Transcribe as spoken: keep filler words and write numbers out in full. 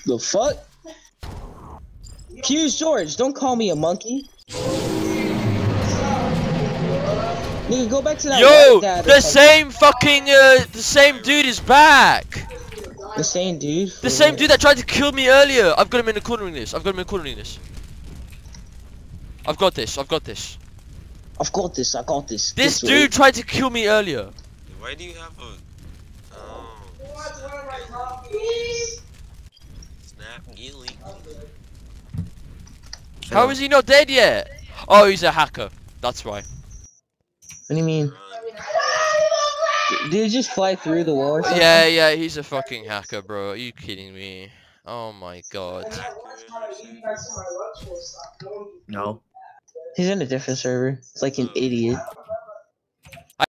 The fuck? Fuse George, don't call me a monkey. Nigga, go back to that. Yo, the same fucking uh, the same dude is back. The same dude. The same dude that tried to kill me earlier. I've got him in the corner in this. I've got him in the corner in this. I've got this. I've got this. I've got this. I got this. This dude way. tried to kill me earlier. Why do you have a? Oh. Snap elite. How is he not dead yet? Oh, he's a hacker. That's why. What do you mean? Did he just fly through the wall or something? Yeah, yeah, he's a fucking hacker, bro. Are you kidding me? Oh my god. No. He's in a different server. It's like an idiot.